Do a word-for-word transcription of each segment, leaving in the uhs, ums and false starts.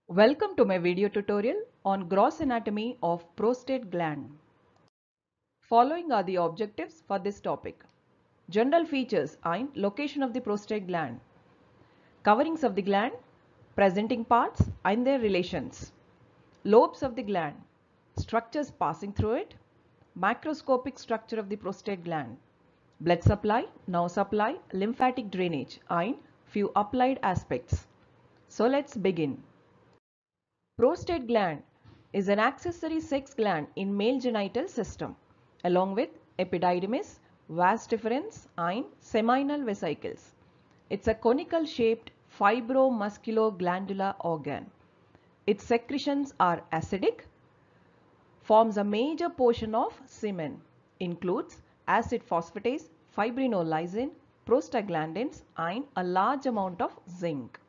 Welcome to my video tutorial on gross anatomy of prostate gland. Following are the objectives for this topic. General features and location of the prostate gland. Coverings of the gland, presenting parts and their relations. Lobes of the gland, structures passing through it. Macroscopic structure of the prostate gland. Blood supply, nerve supply, lymphatic drainage and few applied aspects. So let's begin. Prostate gland is an accessory sex gland in male genital system along with epididymis, vas deferens and seminal vesicles. It's a conical shaped fibromusculoglandular organ. Its secretions are acidic, forms a major portion of semen, includes acid phosphatase, fibrinolysin, prostaglandins and a large amount of zinc.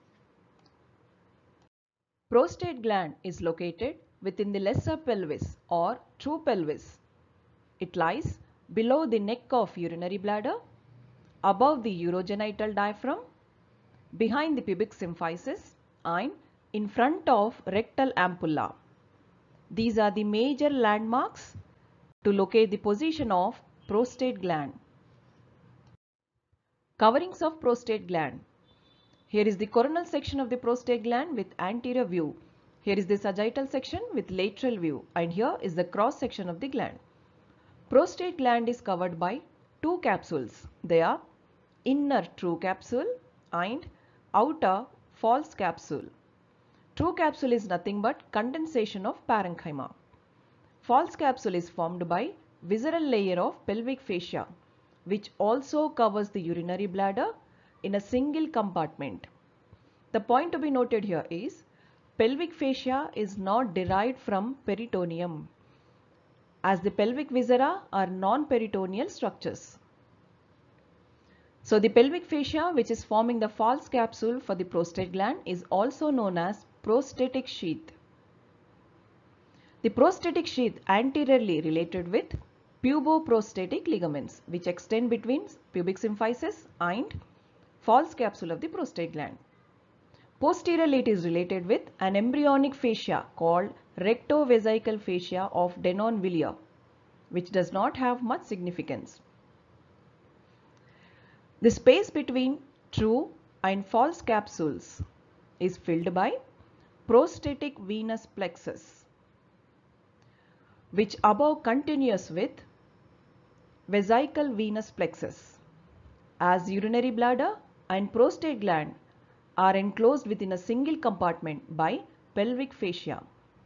Prostate gland is located within the lesser pelvis or true pelvis. It lies below the neck of urinary bladder, above the urogenital diaphragm, behind the pubic symphysis and in front of rectal ampulla. These are the major landmarks to locate the position of prostate gland. Coverings of prostate gland. Here is the coronal section of the prostate gland with anterior view. Here is the sagittal section with lateral view and here is the cross section of the gland. Prostate gland is covered by two capsules. They are inner true capsule and outer false capsule. True capsule is nothing but condensation of parenchyma. False capsule is formed by visceral layer of pelvic fascia, which also covers the urinary bladder in a single compartment. The point to be noted here is pelvic fascia is not derived from peritoneum, as the pelvic viscera are non-peritoneal structures. So the pelvic fascia, which is forming the false capsule for the prostate gland, is also known as prostatic sheath. The prostatic sheath anteriorly related with puboprostatic ligaments, which extend between pubic symphysis and false capsule of the prostate gland. Posteriorly, it is related with an embryonic fascia called rectovesical fascia of Denonville, which does not have much significance. The space between true and false capsules is filled by prostatic venous plexus, which above continues with vesical venous plexus, as urinary bladder and prostate gland are enclosed within a single compartment by pelvic fascia.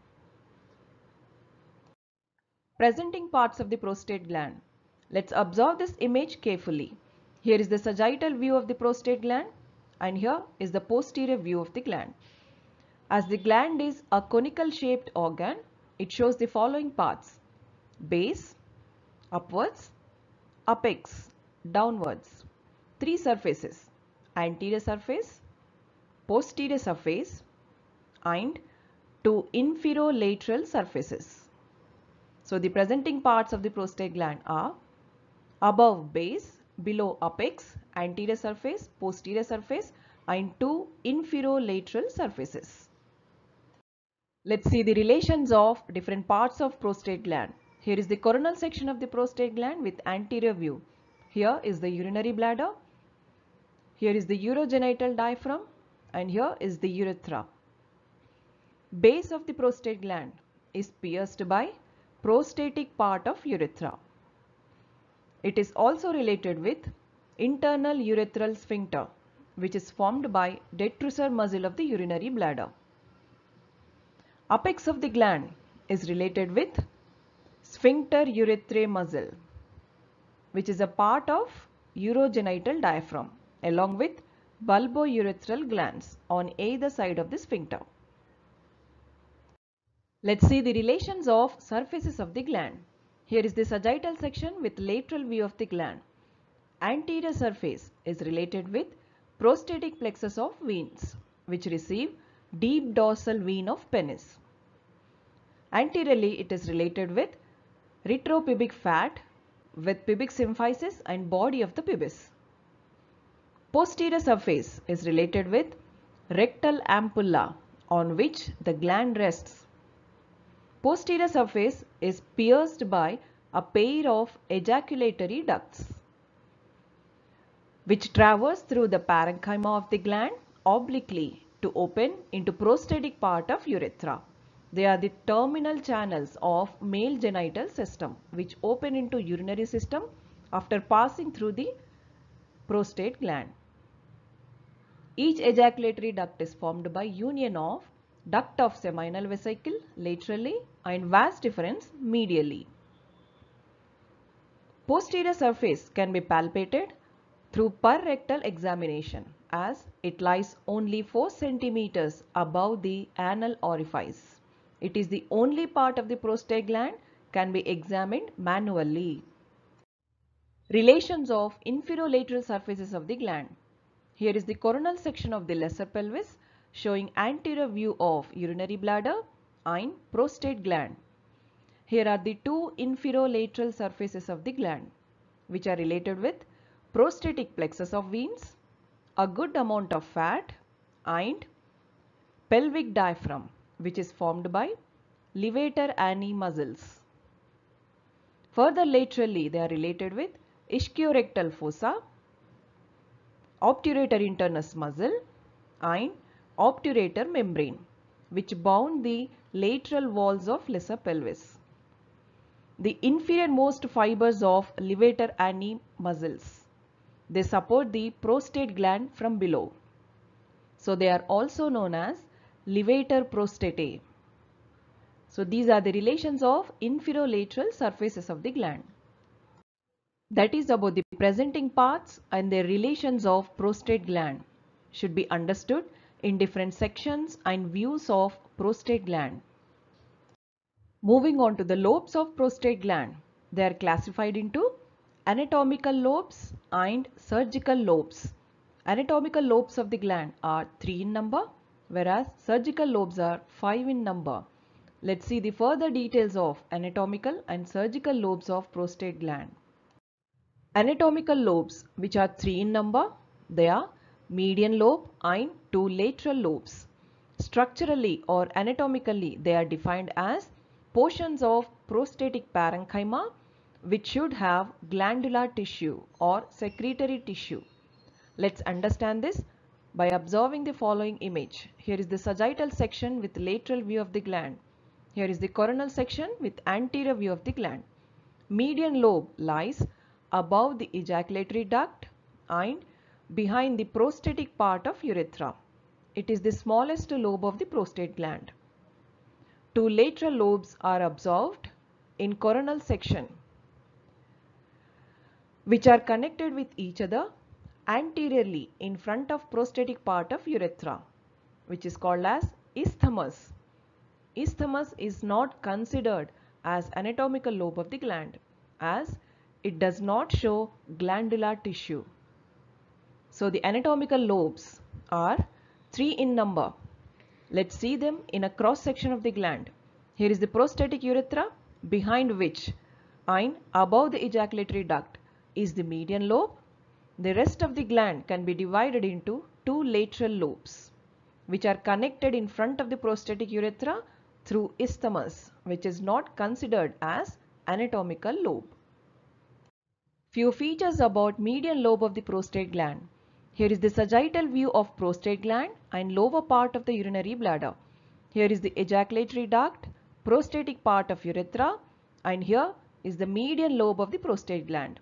Presenting parts of the prostate gland. Let's observe this image carefully. Here is the sagittal view of the prostate gland and here is the posterior view of the gland. As the gland is a conical shaped organ, it shows the following parts: base, upwards, apex, downwards. Three surfaces: anterior surface, posterior surface and two inferolateral surfaces. So the presenting parts of the prostate gland are above base, below apex, anterior surface, posterior surface and two inferolateral surfaces. Let's see the relations of different parts of prostate gland. Here is the coronal section of the prostate gland with anterior view. Here is the urinary bladder. Here is the urogenital diaphragm and here is the urethra. Base of the prostate gland is pierced by prostatic part of urethra. It is also related with internal urethral sphincter, which is formed by detrusor muscle of the urinary bladder. Apex of the gland is related with sphincter urethrae muscle, which is a part of urogenital diaphragm, along with bulbourethral glands on either side of the sphincter. Let's see the relations of surfaces of the gland. Here is the sagittal section with lateral view of the gland. Anterior surface is related with prostatic plexus of veins, which receive deep dorsal vein of penis. Anteriorly, it is related with retropubic fat with pubic symphysis and body of the pubis. Posterior surface is related with rectal ampulla on which the gland rests. Posterior surface is pierced by a pair of ejaculatory ducts which traverse through the parenchyma of the gland obliquely to open into prostatic part of urethra. They are the terminal channels of male genital system which open into urinary system after passing through the prostate gland. Each ejaculatory duct is formed by union of duct of seminal vesicle laterally and vas deferens medially. Posterior surface can be palpated through perrectal examination as it lies only four centimeters above the anal orifice. It is the only part of the prostate gland can be examined manually. Relations of inferolateral surfaces of the gland. Here is the coronal section of the lesser pelvis showing anterior view of urinary bladder and prostate gland. Here are the two inferolateral surfaces of the gland which are related with prostatic plexus of veins, a good amount of fat and pelvic diaphragm which is formed by levator ani muscles. Further laterally they are related with ischiorectal fossa, obturator internus muscle and obturator membrane which bound the lateral walls of lesser pelvis. The inferiormost fibers of levator ani muscles. They support the prostate gland from below. So they are also known as levator prostatae. So these are the relations of inferolateral surfaces of the gland. That is about the presenting parts and their relations of prostate gland should be understood in different sections and views of prostate gland. Moving on to the lobes of prostate gland. They are classified into anatomical lobes and surgical lobes. Anatomical lobes of the gland are three in number, whereas surgical lobes are five in number. Let's see the further details of anatomical and surgical lobes of prostate gland. Anatomical lobes, which are three in number, they are median lobe and two lateral lobes. Structurally or anatomically, they are defined as portions of prostatic parenchyma which should have glandular tissue or secretory tissue. Let's understand this by observing the following image. Here is the sagittal section with lateral view of the gland. Here is the coronal section with anterior view of the gland. Median lobe lies above the ejaculatory duct and behind the prostatic part of urethra. It is the smallest lobe of the prostate gland. Two lateral lobes are observed in coronal section which are connected with each other anteriorly in front of prostatic part of urethra, which is called as isthmus. Isthmus is not considered as anatomical lobe of the gland as it does not show glandular tissue. So the anatomical lobes are three in number. Let's see them in a cross section of the gland. Here is the prostatic urethra, behind which and above the ejaculatory duct is the median lobe. The rest of the gland can be divided into two lateral lobes which are connected in front of the prostatic urethra through isthmus, which is not considered as anatomical lobe. Few features about median lobe of the prostate gland. Here is the sagittal view of prostate gland and lower part of the urinary bladder. Here is the ejaculatory duct, prostatic part of urethra, and here is the median lobe of the prostate gland,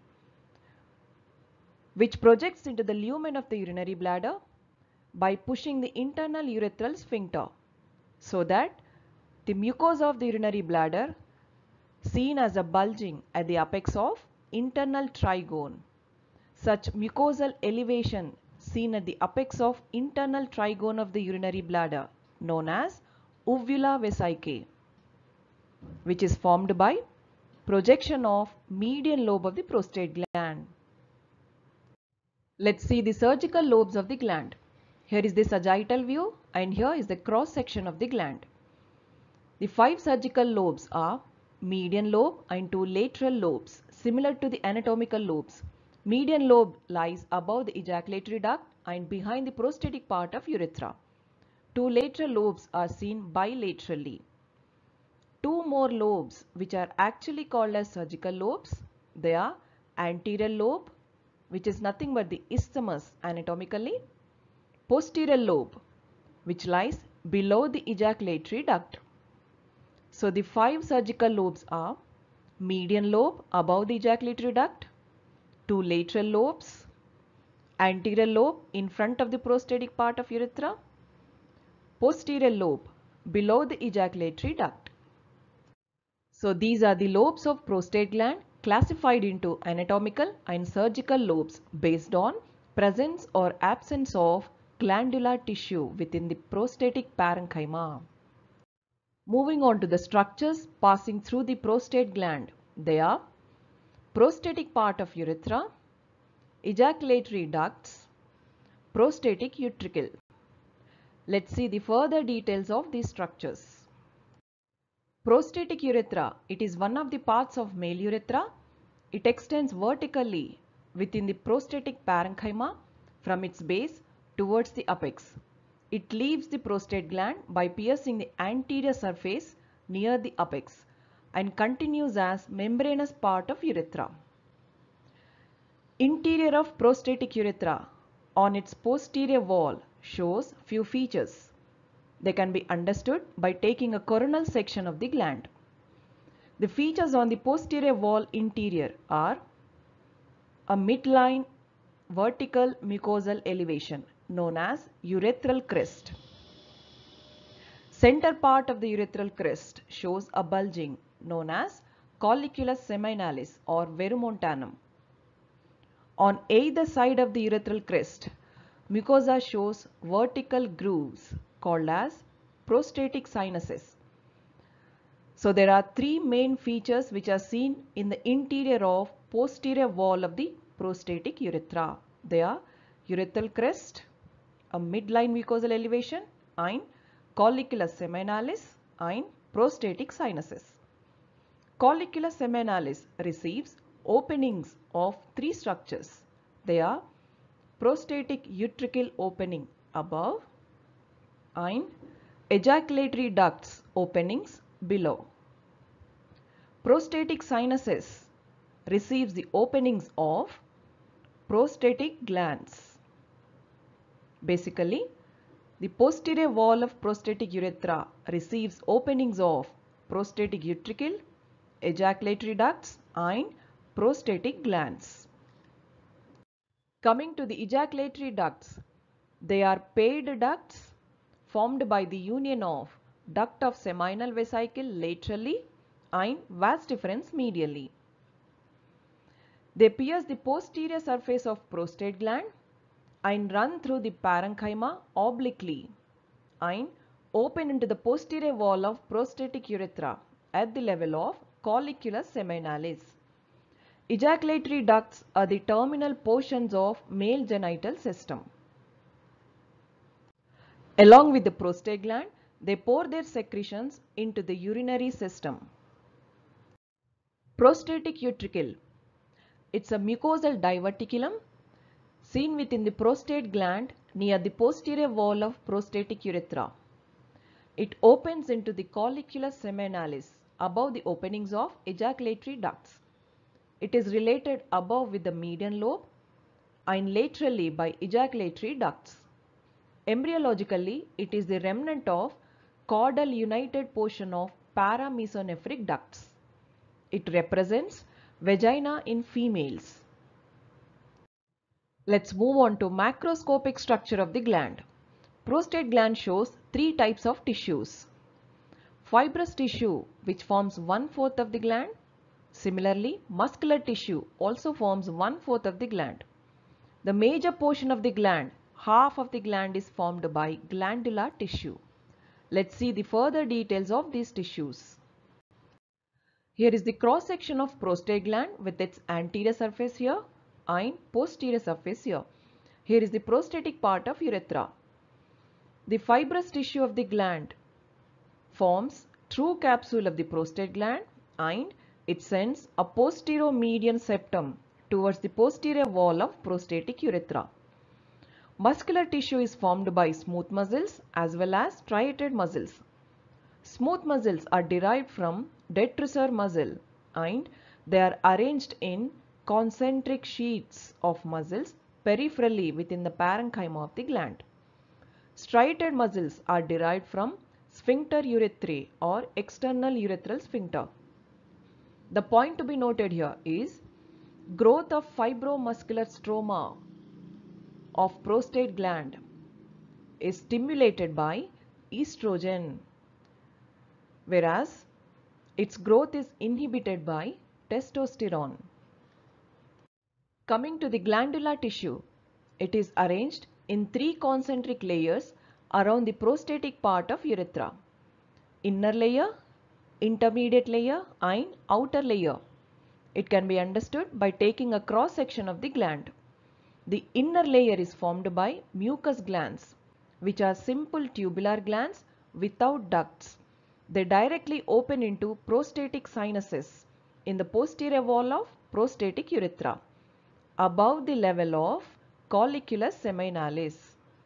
which projects into the lumen of the urinary bladder by pushing the internal urethral sphincter, so that the mucosa of the urinary bladder seen as a bulging at the apex of internal trigone. Such mucosal elevation seen at the apex of internal trigone of the urinary bladder known as uvula vesicae, which is formed by projection of median lobe of the prostate gland. Let's see the surgical lobes of the gland. Here is the sagittal view and here is the cross section of the gland. The five surgical lobes are median lobe and two lateral lobes similar to the anatomical lobes. Median lobe lies above the ejaculatory duct and behind the prostatic part of urethra. Two lateral lobes are seen bilaterally. Two more lobes, which are actually called as surgical lobes, they are anterior lobe, which is nothing but the isthmus anatomically, posterior lobe, which lies below the ejaculatory duct. So the five surgical lobes are median lobe above the ejaculatory duct, two lateral lobes, anterior lobe in front of the prostatic part of urethra, posterior lobe below the ejaculatory duct. So these are the lobes of prostate gland classified into anatomical and surgical lobes based on presence or absence of glandular tissue within the prostatic parenchyma. Moving on to the structures passing through the prostate gland. They are prostatic part of urethra, ejaculatory ducts, prostatic utricle. Let's see the further details of these structures. Prostatic urethra, it is one of the parts of male urethra. It extends vertically within the prostatic parenchyma from its base towards the apex. It leaves the prostate gland by piercing the anterior surface near the apex and continues as membranous part of urethra. Interior of prostatic urethra on its posterior wall shows few features. They can be understood by taking a coronal section of the gland. The features on the posterior wall interior are a midline vertical mucosal elevation known as urethral crest. Center part of the urethral crest shows a bulging known as colliculus seminalis or verumontanum. On either side of the urethral crest, mucosa shows vertical grooves called as prostatic sinuses. So there are three main features which are seen in the interior of posterior wall of the prostatic urethra. They are urethral crest, a midline mucosal elevation, and colliculus seminalis and prostatic sinuses. Colliculus seminalis receives openings of three structures. They are prostatic utricle opening above and ejaculatory ducts openings below. Prostatic sinuses receives the openings of prostatic glands. Basically, the posterior wall of prostatic urethra receives openings of prostatic utricle, ejaculatory ducts and prostatic glands. Coming to the ejaculatory ducts, they are paired ducts formed by the union of duct of seminal vesicle laterally and vas deferens medially. They pierce the posterior surface of prostate gland and run through the parenchyma obliquely and open into the posterior wall of prostatic urethra at the level of colliculus seminalis. Ejaculatory ducts are the terminal portions of male genital system. Along with the prostate gland, they pour their secretions into the urinary system. Prostatic utricle. It's a mucosal diverticulum seen within the prostate gland near the posterior wall of prostatic urethra. It opens into the colliculus seminalis above the openings of ejaculatory ducts. It is related above with the median lobe and laterally by ejaculatory ducts. Embryologically, it is the remnant of caudal united portion of paramesonephric ducts. It represents vagina in females. Let's move on to macroscopic structure of the gland. Prostate gland shows three types of tissues. Fibrous tissue, which forms one-fourth of the gland. Similarly, muscular tissue also forms one-fourth of the gland. The major portion of the gland, half of the gland, is formed by glandular tissue. Let's see the further details of these tissues. Here is the cross section of prostate gland with its anterior surface here and posterior surface here. Here is the prostatic part of urethra. The fibrous tissue of the gland forms true capsule of the prostate gland and it sends a posteromedian septum towards the posterior wall of prostatic urethra. Muscular tissue is formed by smooth muscles as well as striated muscles. Smooth muscles are derived from detrusor muscle and they are arranged in concentric sheets of muscles peripherally within the parenchyma of the gland. Striated muscles are derived from sphincter urethrae or external urethral sphincter. The point to be noted here is growth of fibromuscular stroma of prostate gland is stimulated by estrogen, whereas its growth is inhibited by testosterone. Coming to the glandular tissue, it is arranged in three concentric layers around the prostatic part of urethra: inner layer, intermediate layer and outer layer. It can be understood by taking a cross section of the gland. The inner layer is formed by mucous glands, which are simple tubular glands without ducts. They directly open into prostatic sinuses in the posterior wall of prostatic urethra, above the level of colliculus seminalis.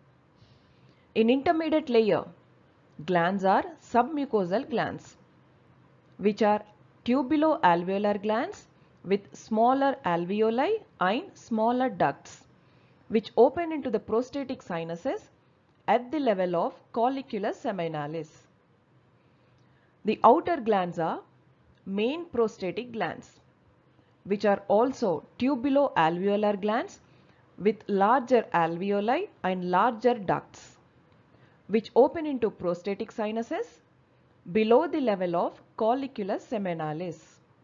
In intermediate layer, glands are submucosal glands, which are tubulo-alveolar glands with smaller alveoli and smaller ducts, which open into the prostatic sinuses at the level of colliculus seminalis. The outer glands are main prostatic glands, which are also tubulo-alveolar glands with larger alveoli and larger ducts, which open into prostatic sinuses below the level of colliculus seminalis.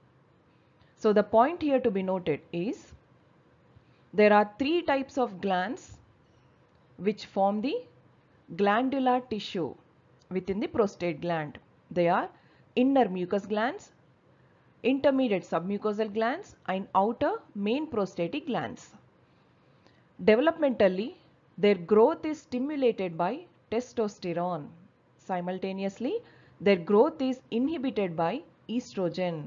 So the point here to be noted is there are three types of glands which form the glandular tissue within the prostate gland. They are inner mucous glands, intermediate submucosal glands and outer main prostatic glands. Developmentally, their growth is stimulated by testosterone. Simultaneously, their growth is inhibited by estrogen.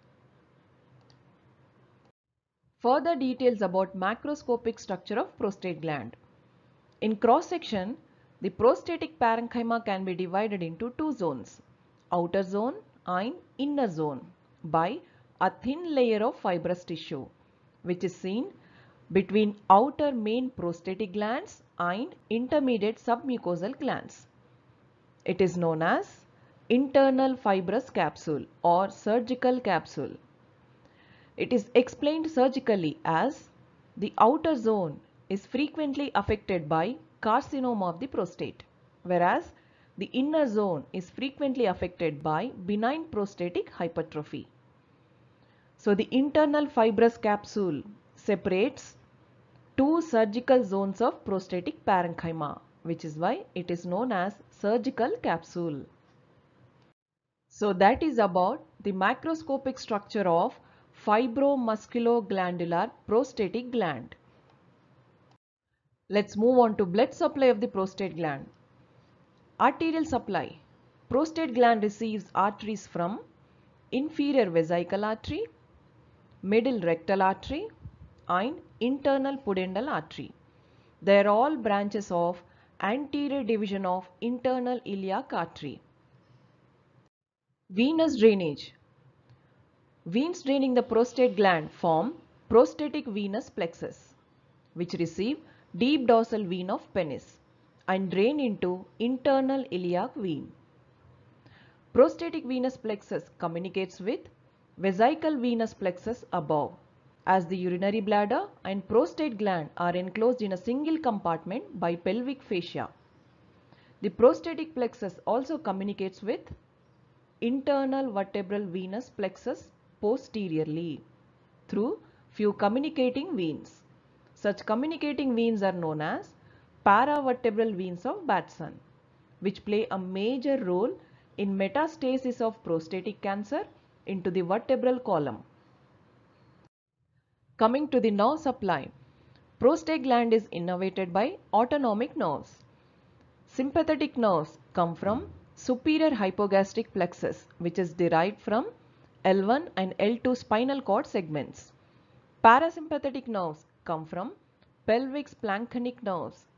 Further details about macroscopic structure of prostate gland. In cross section, the prostatic parenchyma can be divided into two zones, outer zone and inner zone, by a thin layer of fibrous tissue, which is seen between outer main prostatic glands and intermediate submucosal glands. It is known as internal fibrous capsule or surgical capsule. It is explained surgically as the outer zone is frequently affected by carcinoma of the prostate, whereas the inner zone is frequently affected by benign prostatic hypertrophy. So the internal fibrous capsule separates two surgical zones of prostatic parenchyma, which is why it is known as surgical capsule. So that is about the macroscopic structure of fibromusculoglandular prostatic gland. Let's move on to blood supply of the prostate gland. Arterial supply. Prostate gland receives arteries from inferior vesical artery, middle rectal artery and internal pudendal artery. They are all branches of anterior division of internal iliac artery. Venous drainage. Veins draining the prostate gland form prostatic venous plexus, which receive deep dorsal vein of penis and drain into internal iliac vein. Prostatic venous plexus communicates with vesical venous plexus above, as the urinary bladder and prostate gland are enclosed in a single compartment by pelvic fascia. The prostatic plexus also communicates with internal vertebral venous plexus posteriorly through few communicating veins. Such communicating veins are known as paravertebral veins of Batson, which play a major role in metastasis of prostatic cancer into the vertebral column. Coming to the nerve supply, prostate gland is innervated by autonomic nerves. Sympathetic nerves come from superior hypogastric plexus, which is derived from L one and L two spinal cord segments. Parasympathetic nerves come from pelvic splanchnic nerves,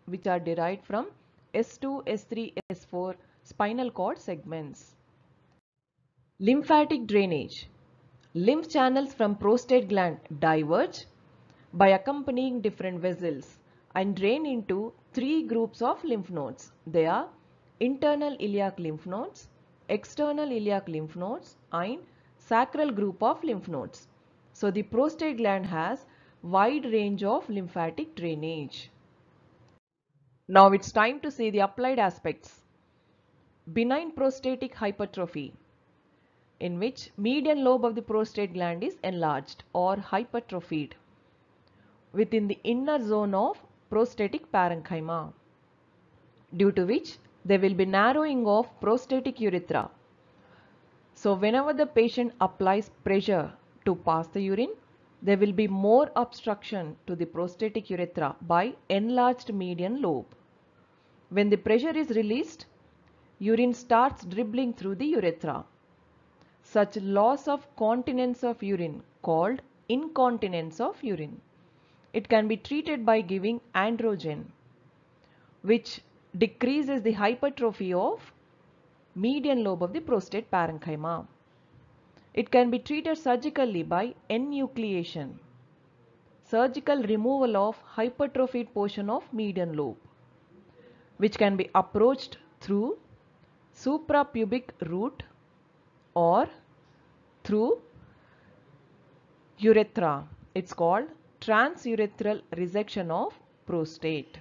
which are derived from S two, S three, S four spinal cord segments. Lymphatic drainage. Lymph channels from prostate gland diverge by accompanying different vessels and drain into three groups of lymph nodes. They are internal iliac lymph nodes, external iliac lymph nodes and sacral group of lymph nodes. So the prostate gland has wide range of lymphatic drainage. Now it's time to see the applied aspects. Benign prostatic hypertrophy, in which median lobe of the prostate gland is enlarged or hypertrophied within the inner zone of prostatic parenchyma, due to which there will be narrowing of prostatic urethra. So whenever the patient applies pressure to pass the urine, there will be more obstruction to the prostatic urethra by enlarged median lobe. When the pressure is released, urine starts dribbling through the urethra. Such loss of continence of urine called incontinence of urine. It can be treated by giving androgen, which decreases the hypertrophy of median lobe of the prostate parenchyma. It can be treated surgically by enucleation, surgical removal of hypertrophied portion of median lobe, which can be approached through suprapubic route or through urethra. It's called transurethral resection of prostate.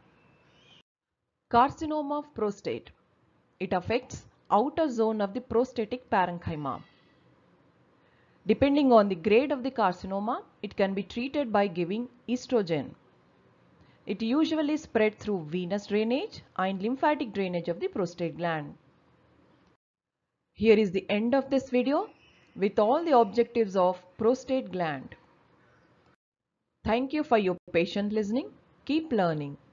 Carcinoma of prostate. It affects outer zone of the prostatic parenchyma. Depending on the grade of the carcinoma, it can be treated by giving estrogen. It usually spread through venous drainage and lymphatic drainage of the prostate gland. Here is the end of this video with all the objectives of prostate gland. Thank you for your patient listening. Keep learning.